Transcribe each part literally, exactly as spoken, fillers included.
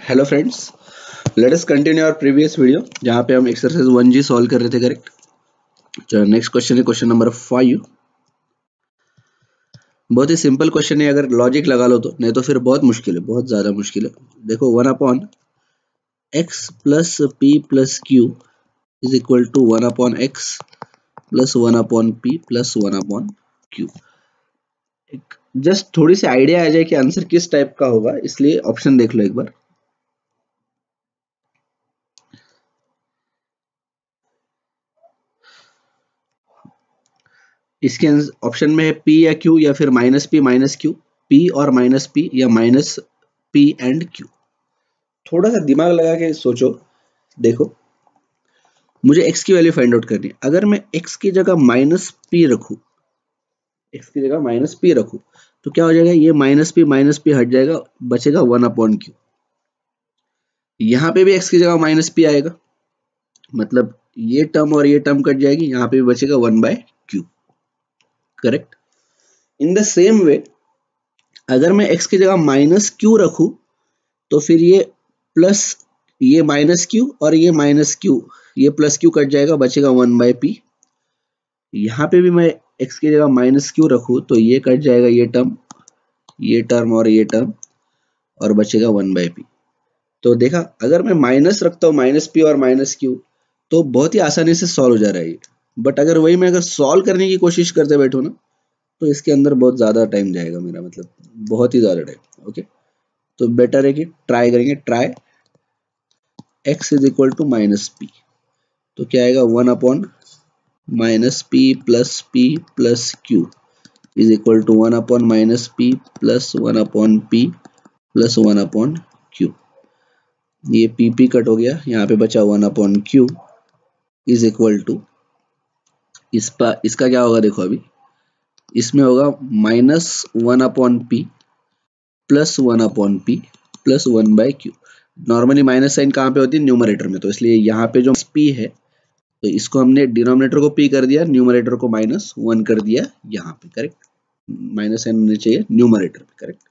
Hello friends, let us continue our previous video जहाँ पे हम एक्सरसाइज वन जी solve कर रहे थे। करेक्ट। चलो नेक्स्ट क्वेश्चन है क्वेश्चन नंबर फाइव। बहुत ही सिंपल क्वेश्चन है, अगर लॉजिक लगा लो तो, नहीं तो फिर बहुत मुश्किल है, बहुत ज़्यादा मुश्किल है। देखो, one upon x plus p plus q is equal to one upon x plus one upon p plus one upon q. एक जस्ट थोड़ी सी आइडिया आ जाए कि आंसर किस टाइप का होगा, इसलिए ऑप्शन देख लो एक बार। इसके ऑप्शन में है पी या क्यू या फिर minus p minus q, p और माइनस पी या माइनस पी एंड क्यू। थोड़ा सा दिमाग लगा के सोचो। देखो, मुझे x की वैल्यू फाइंड आउट करनी है। अगर मैं x की जगह माइनस पी रखूं, x की जगह माइनस पी रखूं तो क्या हो जाएगा, ये माइनस पी माइनस पी हट जाएगा, बचेगा वन अपॉन क्यू। यहाँ पे भी x की जगह माइनस पी आएगा, मतलब ये टर्म और ये टर्म कट जाएगी, यहाँ पे भी बचेगा one by q. Correct. In the same way, अगर मैं x की जगह माइनस क्यू रखूं तो फिर ये प्लस ये माइनस क्यू और ये माइनस क्यू, ये प्लस क्यू कट जाएगा, बचेगा वन बाय पी। यहाँ पे भी मैं x की जगह माइनस क्यू रखूं तो ये कट जाएगा, ये टर्म ये टर्म और ये टर्म, और बचेगा वन बाय पी। तो देखा, अगर मैं माइनस रखता हूँ माइनस पी और माइनस क्यू तो बहुत ही आसानी से सॉल्व हो जा रहा है ये। बट अगर वही मैं अगर सॉल्व करने की कोशिश करते बैठो ना तो इसके अंदर बहुत ज़्यादा टाइम जाएगा मेरा, मतलब बहुत ही ज़्यादा टाइम। ओके, तो बेटर है कि ट्राई करेंगे। Try x is equal to minus p, तो क्या आएगा, one upon minus p plus p plus q is equal to one upon minus p plus one upon p plus one upon q. ये p p cut हो गया, यहाँ पे बचा one upon q is equal to, इस पर इसका क्या होगा, देखो अभी इसमें होगा minus one upon p plus one upon p plus one by q. Normally minus sign कहाँ पे होती है, न्यूमरेटर में, तो इसलिए यहाँ पे जो पी है तो इसको हमने डिनोमिनेटर को पी कर दिया, न्यूमरेटर को माइनस वन कर दिया यहाँ पे। करेक्ट, माइनस साइन होने चाहिए न्यूमरेटर पे। करेक्ट,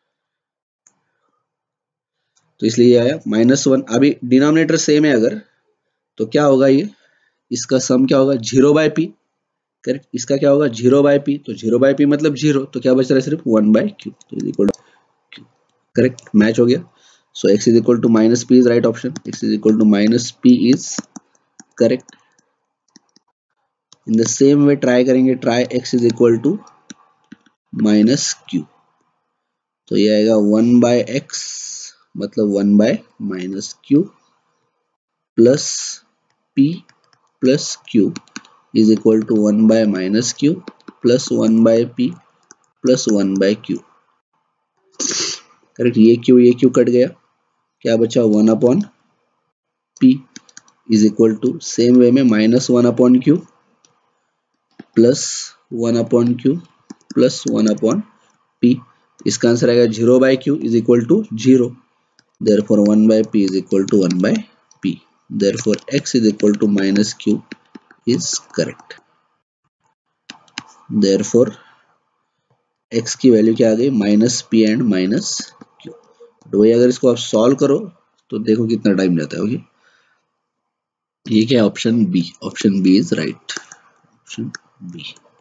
तो इसलिए ये आया माइनस वन। अभी डिनोमिनेटर सेम है अगर, तो क्या होगा, ये इसका सम क्या होगा, जीरो बाय पी। करेक्ट, इसका क्या होगा, जीरो बाय पी, तो जीरो बाय पी मतलब जीरो, तो क्या बच रहा है, सिर्फ वन बाय क्यू, तो is equal to q. Correct, match हो गया। So x is equal to minus p is right option, x is equal to minus p is correct. In the same way try करेंगे, try x is equal to minus q, तो ये आएगा one by x मतलब one by minus q plus p plus q is equal to one by minus q plus one by p plus one by q. Correct, ये q ये q cut गया, क्या बचा, one upon p is equal to, same way में minus one upon q plus one upon q plus one upon p. इसका answer आएगा zero by q is equal to zero, therefore one by p is equal to one by p, therefore x is equal to minus q is correct. Therefore x की value क्या आ गई, minus p and minus q. तो वही अगर इसको आप solve करो तो देखो कितना टाइम जाता है। ओके, ये क्या है, option B, option B is right, option B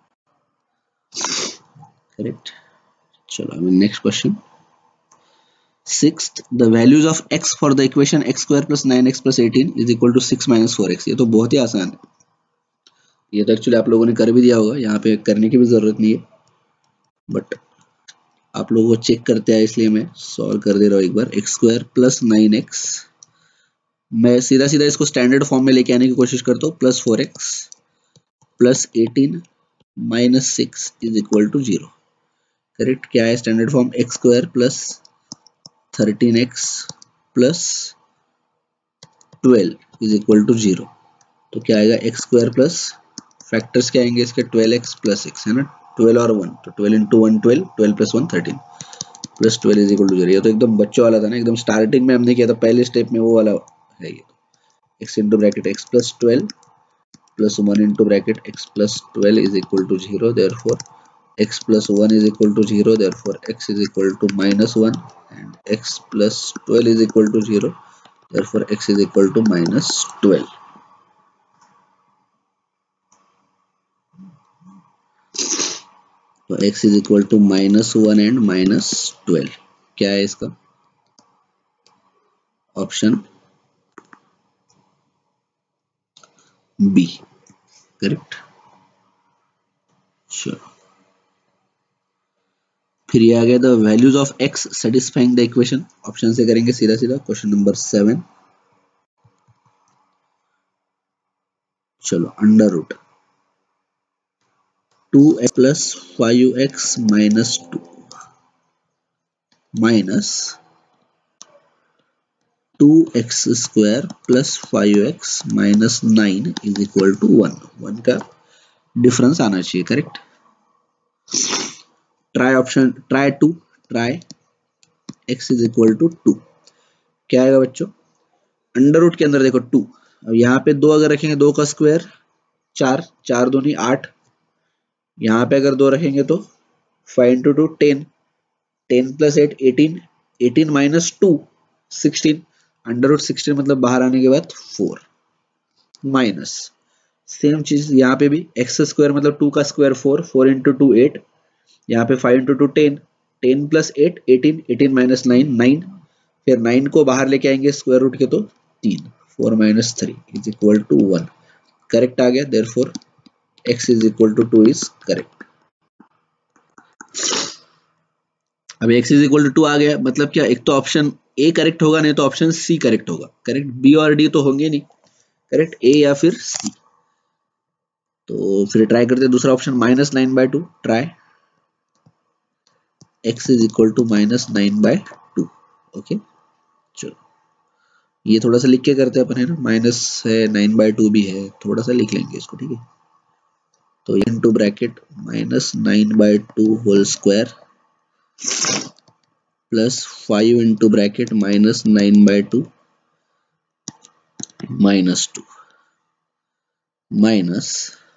correct. चलो अभी next question. Sixth, the values of x for the equation x square plus nine x plus eighteen is equal to six minus four x. ये तो बहुत ही आसान है, ये तो actually आप लोगों ने कर भी दिया होगा, यहाँ पे करने की भी जरूरत नहीं है, बट आप लोगों को चेक करते हैं इसलिए मैं सॉल्व कर दे रहा हूँ एक बार। X square plus nine x, मैं सीधा सीधा इसको स्टैंडर्ड फॉर्म में लेके आने की कोशिश करता हूँ, plus four x plus eighteen minus six is equal to zero. Correct, क्या है standard form, x square plus thirteen x plus twelve is equal to zero. तो क्या आएगा, एक्स स्क्वायर प्लस फैक्टर्स क्या आएंगे इसके, ट्वेल्व एक्स प्लस एक्स है ना, ट्वेल्व और वन, तो twelve into one twelve, twelve plus one thirteen plus twelve is equal to zero. ये तो एकदम बच्चों वाला था ना, एकदम स्टार्टिंग में हमने किया था पहले स्टेप में, वो वाला है ये। X into bracket x plus twelve plus one into bracket x plus twelve is equal to zero, therefore x plus one is equal to zero, therefore x is equal to minus one and x plus twelve is equal to zero, therefore x is equal to minus twelve. तो x is equal to minus one and minus twelve. क्या है इसका option B, correct. चलो फिर ये आ गया the values of x satisfying the equation. Option से करेंगे सीधा सीधा। क्वेश्चन नंबर सेवन, चलो under root two x plus five x minus two minus two x square plus five x minus nine is equal to one. One का difference आना चाहिए, correct. Try option, try two, try x is equal to two. क्या आएगा बच्चों, under root के अंदर देखो to, अब यहाँ पे दो अगर रखेंगे दो का स्क्वायर चार, चार दूनी आठ, यहाँ पे अगर दो रखेंगे तो five into two ten, ten plus eight eighteen, eighteen minus two sixteen, under root sixteen मतलब बाहर आने के बाद फोर, माइनस सेम चीज यहाँ पे भी एक्स स्क्वायर मतलब टू का square four, four into two eight, यहाँ पे five into two ten, ten plus eight eighteen, eighteen minus nine nine, फिर नाइन को बाहर लेके आएंगे स्क्वायर रूट के तो तीन, four minus three is equal to one. Correct आ गया, therefore x is equal to two is correct. अब x is equal to two आ गया मतलब क्या, एक तो ऑप्शन ए करेक्ट होगा, नहीं तो ऑप्शन सी करेक्ट होगा, करेक्ट। बी और डी तो होंगे नहीं, करेक्ट ए या फिर सी। तो फिर ट्राई करते हैं दूसरा option, minus nine by two. Try x is equal to minus nine by two. Okay चलो ये थोड़ा सा लिख के करते हैं अपन, है ना, माइनस है, नाइन बाय टू भी है, थोड़ा सा लिख लेंगे इसको, ठीक है। तो into bracket minus nine by two whole square plus five into bracket minus nine by two minus two minus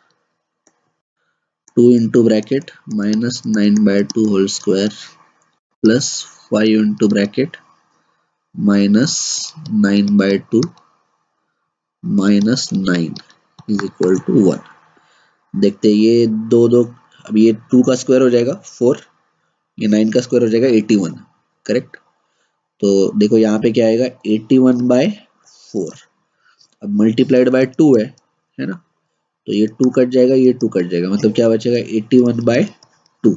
two into bracket minus nine by two whole square plus five into bracket minus nine by two minus nine is equal to one. देखते हैं ये दो दो, अब ये to का square हो जाएगा फोर, ये नाइन का स्क्वायर हो जाएगा एटी वन, करेक्ट। तो देखो यहाँ पे क्या आएगा, एटी वन बाय फोर, अब मल्टीप्लाइड बाय टू है है ना, तो ये टू कट जाएगा, ये टू कट जाएगा, मतलब क्या बचेगा, eighty one by two,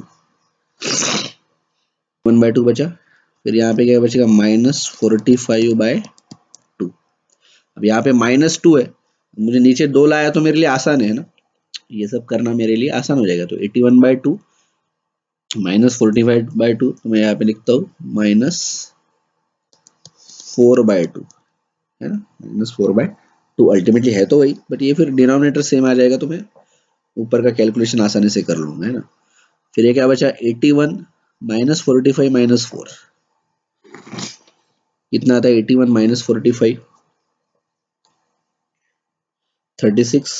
one by two बचा। फिर यहाँ पे क्या बचेगा, minus forty five by two. अब यहाँ पे माइनस टू है, मुझे नीचे दो लाया तो मेरे लिए आसान है ना, ये सब करना मेरे लिए आसान हो जाएगा। तो eighty one by two minus forty five by two, तो मैं यहाँ पे लिखता हूँ माइनस फोर बाय टू, है ना, minus four by two. Ultimately है तो वही, बट ये फिर डिनोमिनेटर सेम आ जाएगा तो मैं ऊपर का कैलकुलेशन आसानी से कर लूंगा, है ना। फिर ये क्या बचा, eighty one minus forty five minus four, कितना आता है, eighty one minus forty five thirty six,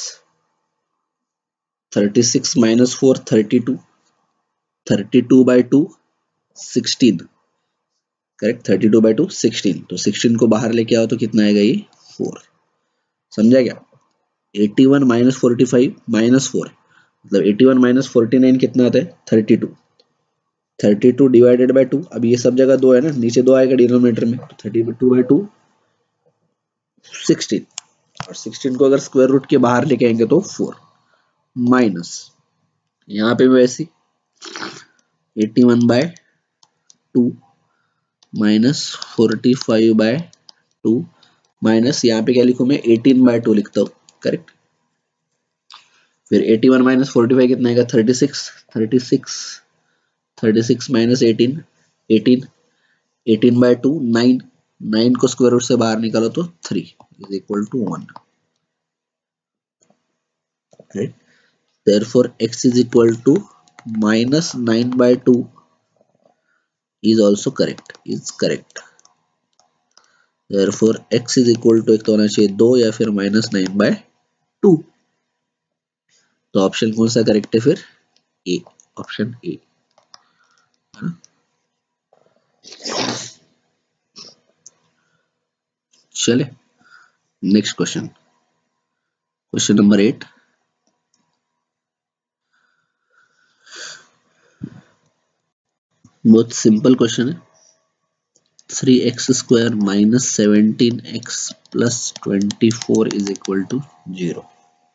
thirty six minus four thirty two, thirty two by two sixteen, correct, thirty two by two sixteen, तो sixteen को बाहर लेके आओ तो कितना आएगा, ये फोर। समझा क्या, eighty one minus forty five minus four मतलब eighty one minus forty nine कितना आता है, thirty two, thirty two divided by two, अब ये सब जगह दो है ना, नीचे दो आएगा डिनोमिनेटर में, तो thirty two by two sixteen, और सिक्सटीन को अगर स्क्वायर रूट के बाहर लेके आएंगे तो फोर, माइनस यहाँ पे भी वैसे eighty one by two minus forty five by two minus यहाँ पे क्या लिखूं मैं, एटीन बाय टू लिखता हूँ, करेक्ट। फिर eighty one minus forty five कितना आएगा, thirty six, thirty six, thirty six minus eighteen, eighteen, eighteen by two nine, nine को स्क्वायर रूट से बाहर निकालो तो three is equal to one, right. Therefore x is equal to minus nine by two is also correct, is correct. Therefore x is equal to एक तो होना चाहिए दो या फिर माइनस नाइन by टू। तो ऑप्शन कौन सा करेक्ट है फिर, ए, ऑप्शन ए। चले next question, question number eight. बहुत सिंपल क्वेश्चन है। Three x square minus seventeen x plus twenty four is equal to zero.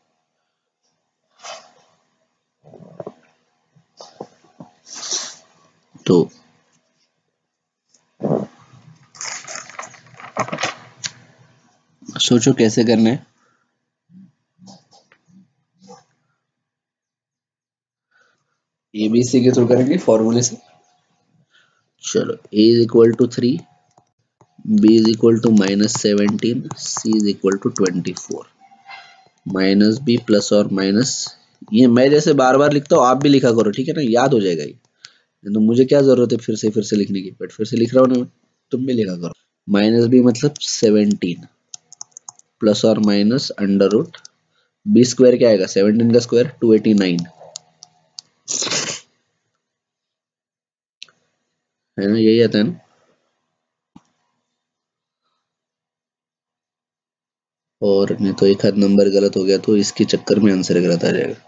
तो सोचो कैसे करना है। एबीसी के थ्रू करेंगे फॉर्मूले से। चलो a is equal to three, b is equal to minus seventeen, c is equal to twenty four. Minus b plus और माइनस, ये मैं जैसे बार बार लिखता हूँ आप भी लिखा करो, ठीक है ना, याद हो जाएगा ये। तो मुझे क्या जरूरत है फिर से फिर से लिखने की, बट फिर से लिख रहा हूँ ना मैं, तुम भी लिखा करो। माइनस बी मतलब सेवनटीन प्लस और minus under root b square क्या आएगा, सेवनटीन का स्क्वायर टू एटी नाइन है ना, यही आता है ना। और नहीं तो एक आध नंबर गलत हो गया तो इसके चक्कर में आंसर गलत आ जाएगा।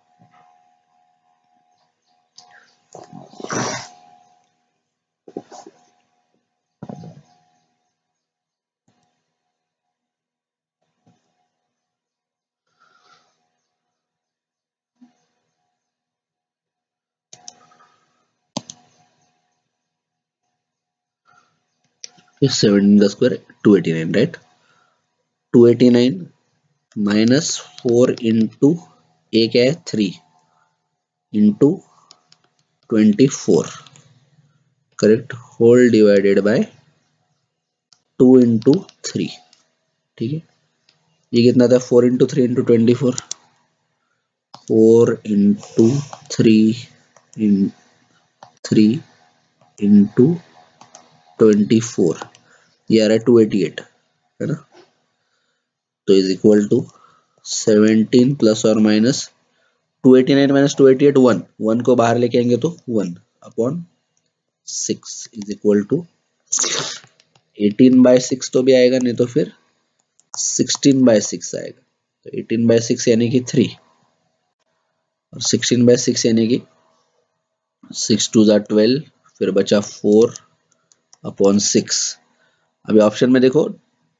सेवनटीन का square two eighty nine, right. Two eighty nine minus four into a क्या है three into twenty four, correct, whole divided by two into three, ठीक है। ये कितना था, four into three into twenty four, four into three in three into twenty four, ये आ रहा है टू एटी एट, है ना। तो is equal to seventeen plus और minus two eighty nine minus two eighty eight, one, one को बाहर लेके आएंगे तो one upon six is equal to eighteen by six तो भी आएगा, नहीं तो फिर सिक्सटीन बाय सिक्स आएगा। तो एटीन बाय सिक्स यानी कि थ्री और सिक्सटीन बाय सिक्स यानी कि सिक्स टू ज़ा ट्वेल्व, फिर बचा फोर अपॉन सिक्स। अभी ऑप्शन में देखो,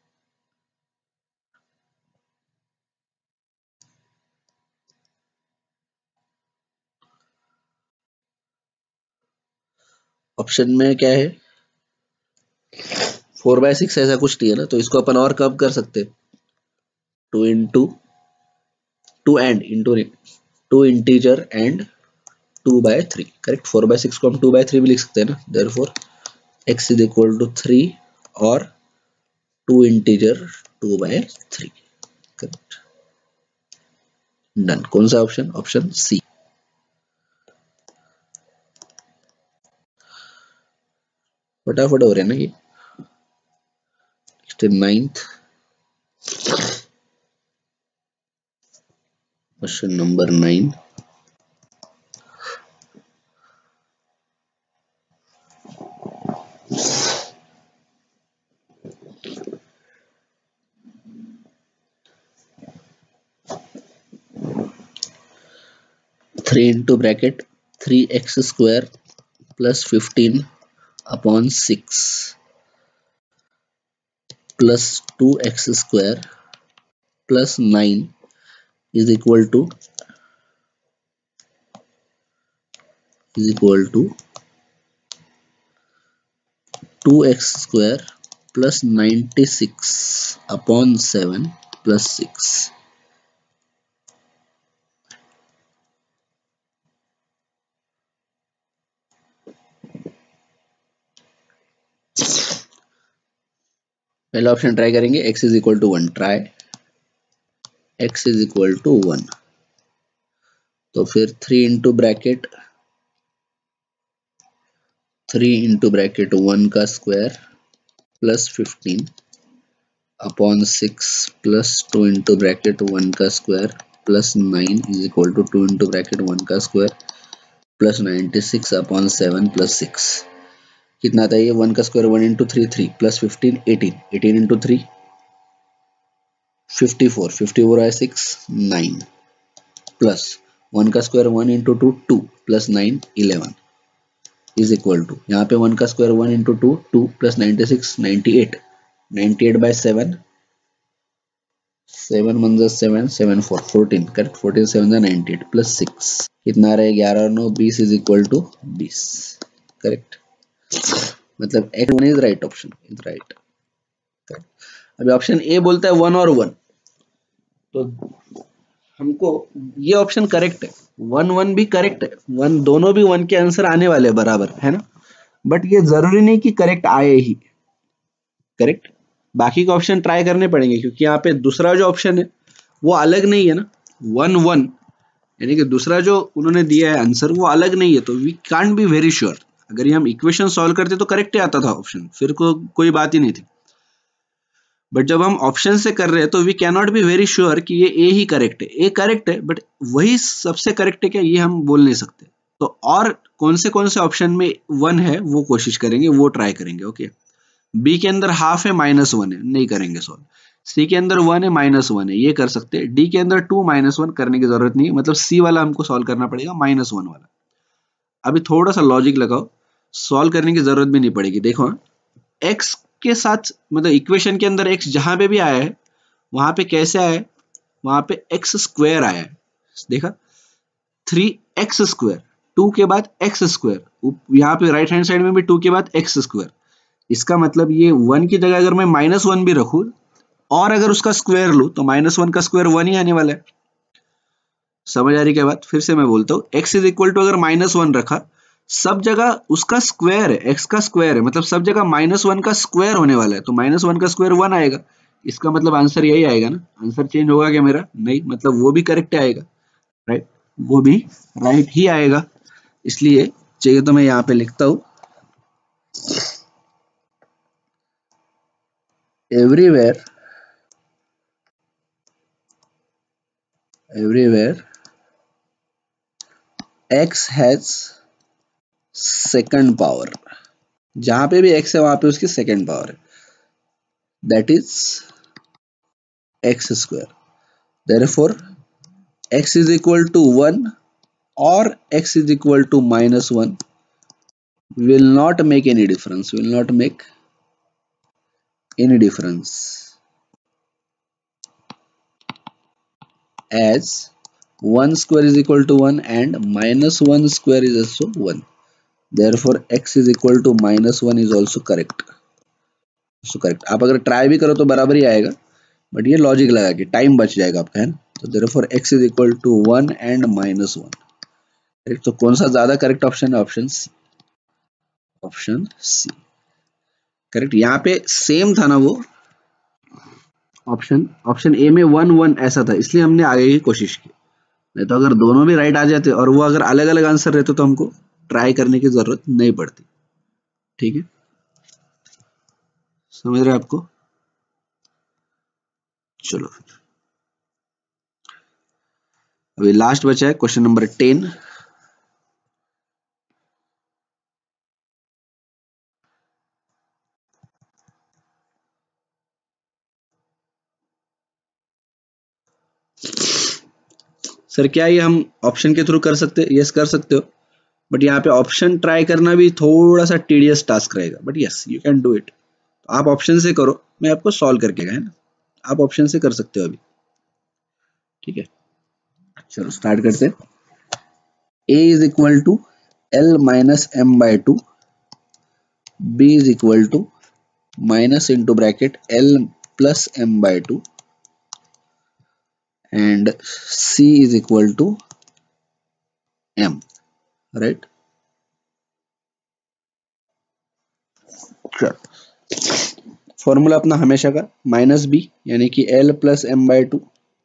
ऑप्शन में क्या है, फोर बाय सिक्स ऐसा कुछ नहीं है ना, तो इसको अपन और कब कर सकते, two into two and into two integer and two by three, correct. Four by six को हम टू बाय थ्री भी लिख सकते हैं ना, therefore x is equal to three और two integer two by three, correct, done. कौन सा ऑप्शन, ऑप्शन सी। फटाफट हो रहे हैं ना ये। Ninth question number nine, three into bracket three x square plus fifteen upon six plus two x square plus nine is equal to is equal to two x square plus ninety six upon seven plus six. पहला option try करेंगे, x is equal to one, try x is equal to one, तो फिर three into bracket three into bracket one का square plus fifteen upon six plus two into bracket one का square plus nine is equal to two into bracket one का square plus ninety six upon seven plus six. कितना आता है ये, one का square one into three three plus fifteen eighteen, eighteen into three fifty four, fifty four है six, nine plus one का square one into two two plus nine eleven is equal to, यहाँ पे one का square one into two two plus ninety six ninety eight, ninety eight by seven, seven one जा seven, seven four fourteen, correct, fourteen seven जा ninety eight plus six कितना रहे ग्यारह और नौ बीस इज इक्वल टू बीस, करेक्ट। मतलब x one is right option, is right. अभी ऑप्शन ए बोलता है वन और वन, तो हमको ये ऑप्शन करेक्ट है, वन वन भी करेक्ट है, वन दोनों भी वन के आंसर आने वाले हैं बराबर, है ना, बट ये जरूरी नहीं कि करेक्ट आए ही, करेक्ट, बाकी के ऑप्शन ट्राई करने पड़ेंगे क्योंकि यहाँ पे दूसरा जो ऑप्शन है वो अलग नहीं है ना, वन वन, यानी कि दूसरा जो उन्होंने दिया है आंसर वो अलग नहीं है, तो we can't be very sure. अगर ये हम इक्वेशन सॉल्व करते तो करेक्ट ही आता था ऑप्शन, फिर को कोई बात ही नहीं थी, बट जब हम ऑप्शन से कर रहे हैं तो वी कैन नॉट बी वेरी श्योर कि ये ए ही करेक्ट है, ए करेक्ट है बट वही सबसे करेक्ट है क्या ये हम बोल नहीं सकते, तो और कौन से कौन से ऑप्शन में वन है वो कोशिश करेंगे, वो ट्राई करेंगे, ओके। बी के अंदर हाफ है माइनस वन है, नहीं करेंगे सॉल्व। सी के अंदर वन है माइनस वन है, ये कर सकते हैं। डी के अंदर टू माइनस वन करने की जरूरत नहीं है, मतलब सी वाला हमको सॉल्व करना पड़ेगा, माइनस वन वाला। अभी थोड़ा सा लॉजिक लगाओ, सॉल्व करने की जरूरत भी नहीं पड़ेगी। देखो एक्स के साथ मतलब इक्वेशन के अंदर एक्स जहां पे भी आया है वहां पे कैसे आया है, वहां पे एक्स स्क्वायर आया है, देखा, थ्री एक्स स्क्वायर, टू के बाद एक्स स्क्वायर, यहाँ पे राइट हैंड साइड में भी टू के बाद एक्स स्क्वायर, इसका मतलब ये वन की जगह अगर मैं माइनस वन भी रखूं और अगर उसका स्क्वायर लूं तो माइनस वन का स्क्वायर वन ही आने वाला है। समझ आ रही क्या बात? फिर से मैं बोलता हूँ, एक्स इज इक्वल टू अगर माइनस वन रखा, सब जगह उसका स्क्वायर है, एक्स का स्क्वायर है, मतलब सब जगह माइनस वन का स्क्वायर होने वाला है, तो माइनस वन का स्क्वायर वन आएगा, इसका मतलब आंसर यही आएगा ना। आंसर चेंज होगा क्या मेरा? नहीं, मतलब वो भी करेक्ट आएगा, राइट, वो भी राइट ही आएगा। इसलिए चाहिए तो मैं यहाँ पे लिखता हूं, everywhere everywhere x has second power, जहां पे भी x है वहां पे उसकी सेकंड पावर है, that is x square. Therefore x is equal to one or x is equal to minus one will not make any difference, will not make any difference, as one square is equal to one and minus one square is also one. Therefore x is equal to minus one is also correct, so correct। आप अगर try भी करो तो बराबर ही आएगा, but ये logic लगा के टाइम बच जाएगा आपका, है ना। तो therefore x is equal to one and minus one, correct. तो कौन सा ज्यादा करेक्ट ऑप्शन है? Option C, option C correct. यहाँ पे सेम था ना वो ऑप्शन, ऑप्शन ए में वन वन ऐसा था, इसलिए हमने आगे की कोशिश की, नहीं तो अगर दोनों भी राइट आ जाते और वो अगर अलग अलग आंसर रहते तो हमको ट्राई करने की जरूरत नहीं पड़ती, ठीक है, समझ रहे आपको? चलो फिर अभी लास्ट बचा है क्वेश्चन नंबर टेन। सर क्या ये हम ऑप्शन के थ्रू कर सकते हैं? यस कर सकते हो, बट यहाँ पे ऑप्शन ट्राई करना भी थोड़ा सा टीडियस टास्क रहेगा, but yes you can do it. आप ऑप्शन से करो, मैं आपको सॉल्व करके, है ना, आप ऑप्शन से कर सकते हो अभी, ठीक है। चलो स्टार्ट करते हैं। a is equal to l minus m by two, b is equal to minus into bracket l plus m by two and c is equal to m, right? Formula अपना हमेशा का माइनस बी यानी कि l plus m by two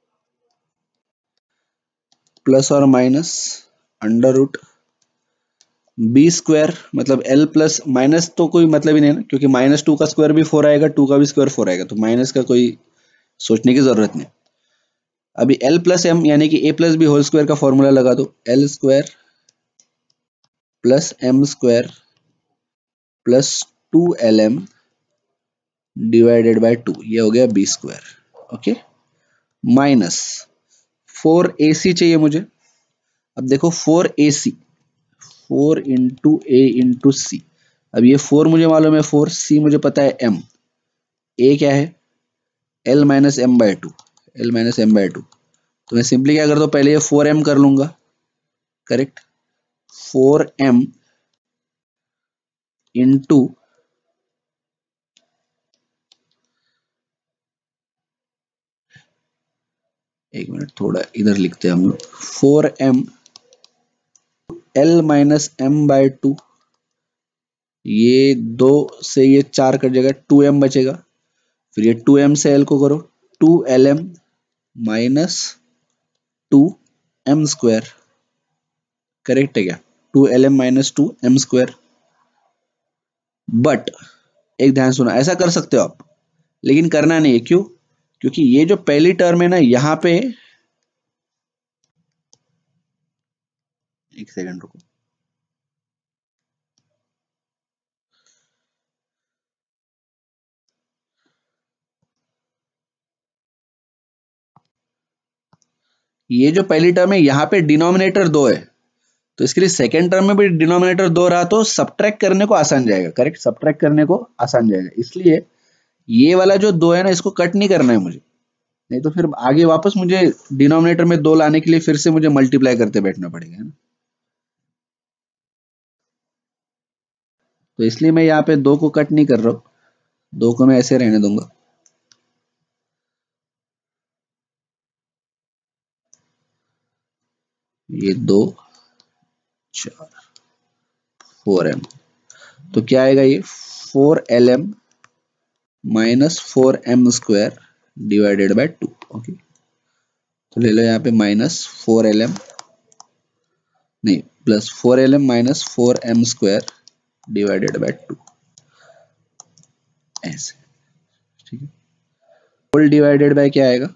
plus और minus under root b square, मतलब l plus minus तो कोई मतलब ही नहीं ना, क्योंकि माइनस टू का स्क्वायर भी फोर आएगा, टू का भी स्क्वायर फोर आएगा, तो माइनस का कोई सोचने की जरूरत नहीं। अभी l प्लस एम यानी कि a plus b whole square का फॉर्मूला लगा दो, l square plus m square plus two l m divided by two, ये हो गया b square, okay. Minus four a c चाहिए मुझे। अब देखो four a c, four into a into c. अब ये फोर मुझे मालूम है फोर, सी मुझे पता है एम, ए क्या है l minus m by two, l minus m by two. तो मैं सिंपली क्या करता हूँ, पहले ये फोर एम कर लूंगा, करेक्ट, फोर एम इंटू एक मिनट थोड़ा इधर लिखते हैं हम लोग, four m l minus m by two, ये दो से ये चार कट जाएगा, टू एम बचेगा। फिर ये टू एम से एल को करो, two l m minus two m square, correct है क्या, two l m minus two m square. But एक ध्यान सुना, ऐसा कर सकते हो आप, लेकिन करना नहीं है, क्यों, क्योंकि ये जो पहली टर्म है ना यहाँ पे, एक सेकंड रुको, ये जो पहली टर्म है यहाँ पे डिनोमिनेटर दो है, तो इसके लिए सेकेंड टर्म में भी डिनोमिनेटर दो रहा तो सब्ट्रैक्ट करने को आसान जाएगा, करेक्ट, सब्ट्रैक्ट करने को आसान जाएगा। इसलिए ये वाला जो दो है ना इसको कट नहीं करना है मुझे, नहीं तो फिर आगे वापस मुझे डिनोमिनेटर में दो लाने के लिए फिर से मुझे मल्टीप्लाई करते बैठना पड़ेगा, है ना। तो इसलिए मैं यहाँ पे दो को कट नहीं कर रहा हूँ, दो को मैं ऐसे रहने दूंगा। ये दो चार फोर एम, तो क्या आएगा ये four l m minus four m square divided by two. Okay, तो ले लो यहाँ पे माइनस फोर एल एम, नहीं plus four l m minus four m square divided by two, ऐसे, ठीक है। होल डिवाइडेड बाय क्या आएगा,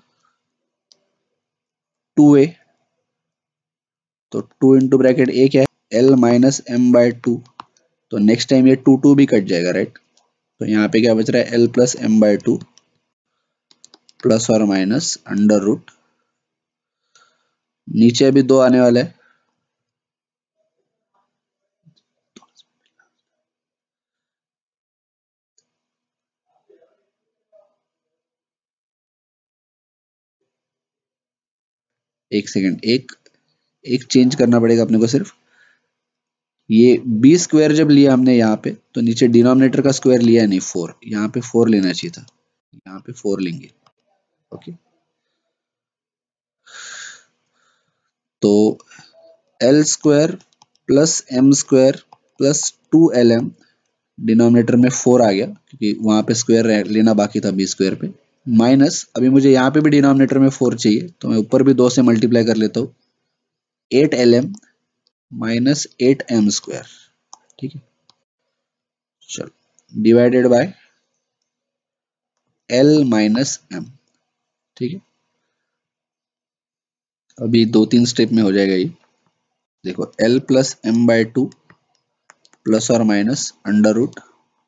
टू ए, तो टू इंटू ब्रैकेट ए क्या है l minus m by two, तो नेक्स्ट टाइम ये टू टू भी कट जाएगा, राइट। तो यहाँ पे क्या बच रहा है l plus m by two plus और माइनस अंडर रूट, नीचे अभी दो आने वाला है, एक सेकेंड, एक एक चेंज करना पड़ेगा अपने को सिर्फ, ये बी स्क्वायर जब लिया हमने यहाँ पे तो नीचे डिनोमिनेटर का स्क्वायर लिया है नहीं, फोर, यहाँ पे फोर लेना चाहिए था, यहाँ पे फोर लेंगे। ओके, तो l square plus m square plus two l m, denominator में फोर आ गया क्योंकि वहां पे स्क्वायर लेना बाकी था बी स्क्वायर पे, माइनस अभी मुझे यहाँ पे भी डिनोमिनेटर में फोर चाहिए तो मैं ऊपर भी दो से मल्टीप्लाई कर लेता हूँ, eight l m minus eight m square, ठीक है, चलो divided by l minus m, ठीक है। अभी दो तीन स्टेप में हो जाएगा ये, देखो l plus m by two plus और माइनस अंडर रूट,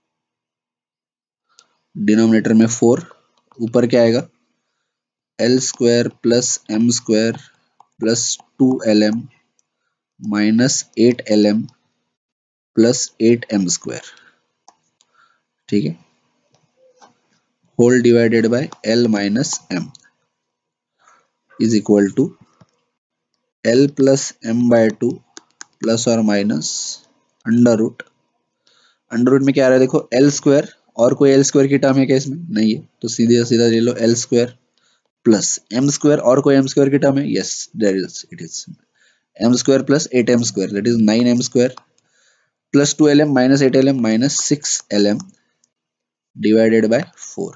डिनोमिनेटर में फोर, ऊपर क्या आएगा l square plus m square plus two l m minus eight l m plus eight m square, ठीक है, whole divided by l minus m is equal to l plus m by two plus और minus under root, under root में क्या आ रहा है देखो L square, और कोई एल स्क्वायर की टर्म है क्या इसमें, नहीं है, तो सीधे सीधा ले लो l square plus m square, और कोई एम स्क्वायर की टर्म है, yes there is, it is m square plus eight m square, that is nine m square plus two l m minus eight l m minus six l m divided by four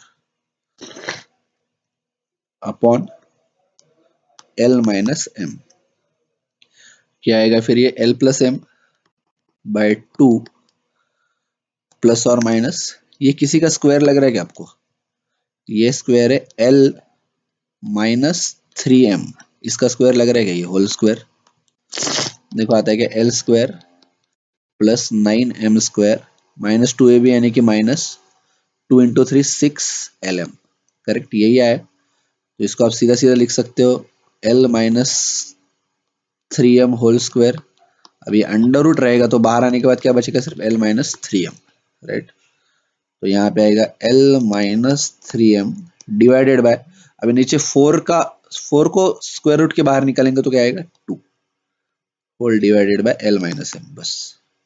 upon l minus m, क्या आएगा फिर ये l plus m by two plus और minus, ये किसी का square लग रहा है क्या आपको, ये स्क्वायर है एल माइनस थ्री एम, इसका स्क्वायर लग रहा है क्या, ये होल स्क्वायर, देखो आता है क्या l square plus nine m square minus two a b, यानी कि minus two into three six l m, correct, यही आया। तो इसको आप सीधा सीधा लिख सकते हो l minus three m whole square. अब ये अंडर रूट रहेगा तो बाहर आने के बाद क्या बचेगा, सिर्फ l minus three m, right. तो यहाँ पे आएगा l minus three m divided by, अभी नीचे फोर का फोर को स्क्वायर रूट के बाहर निकालेंगे तो क्या आएगा, two whole divided by l minus m. बस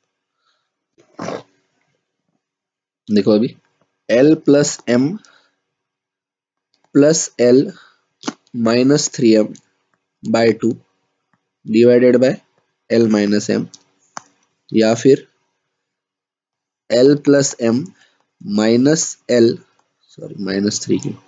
देखो अभी l plus m plus l minus three m by two divided by l minus m, या फिर l plus m minus l sorry minus three की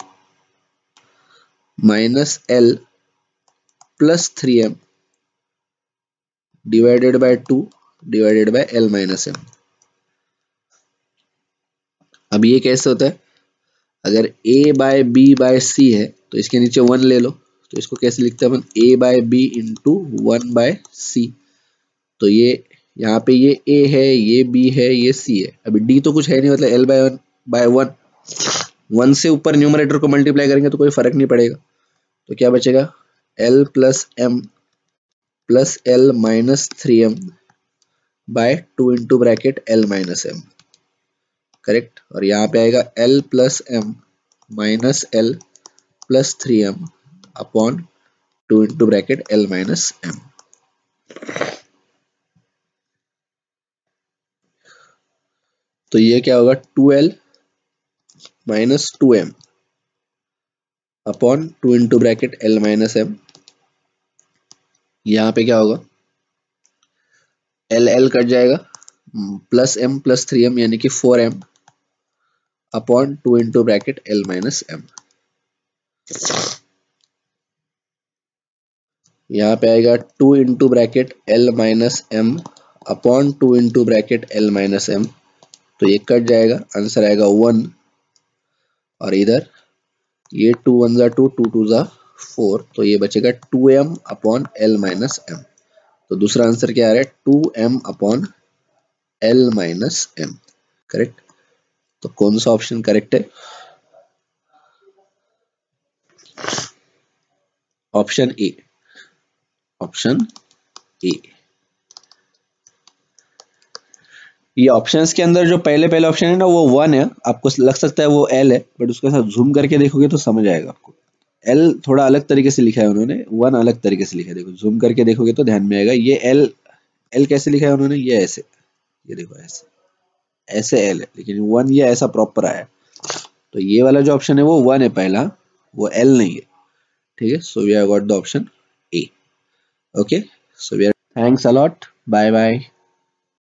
minus l plus three m divided by two divided by l minus m. अब ये कैसे होता है, अगर a by b by c है तो इसके नीचे वन ले लो, तो इसको कैसे लिखते हैं अपन, a by b into one by c. तो ये यहाँ पे ये a है, ये b है, ये c है। अभी d तो कुछ है नहीं, मतलब l by one by one one से ऊपर न्यूमरेटर को मल्टीप्लाई करेंगे तो कोई फर्क नहीं पड़ेगा। तो क्या बचेगा, l plus m plus l minus three m by two into bracket l minus m, correct. और यहाँ पे आएगा l plus m minus l plus three m upon two into bracket l minus m. तो ये क्या होगा, two l minus two m upon two into bracket l minus m. यहाँ पे क्या होगा, एल एल कट जाएगा, plus m plus three m यानी कि four M upon two into bracket l minus m. यहाँ पे आएगा two into bracket l minus m upon two into bracket l minus m. तो ये कट जाएगा, answer आएगा वन। और इधर ये टू वन जा टू, टू टू जा फोर, तो ये बचेगा two m upon l minus m. तो दूसरा आंसर क्या आ रहा है, two m upon l minus m, correct. तो कौन सा ऑप्शन करेक्ट है, ऑप्शन ए, ऑप्शन ए। ये ऑप्शंस के अंदर जो पहले पहले ऑप्शन है ना वो वन है, आपको लग सकता है वो एल है, बट उसके साथ जूम करके देखोगे तो समझ आएगा आपको। एल थोड़ा अलग तरीके से लिखा है उन्होंने, वन अलग तरीके से लिखा है। देखो जूम करके देखोगे तो ध्यान में आएगा। ये एल एल कैसे लिखा है उन्होंने, ये ऐसे, ये देखो ऐसे ऐसे एल है, लेकिन वन ये ऐसा प्रॉपर आया। तो ये वाला जो ऑप्शन है वो वन है पहला, वो एल नहीं है, ठीक है। So we have got the option A. Okay, so we are, thanks a lot, bye bye.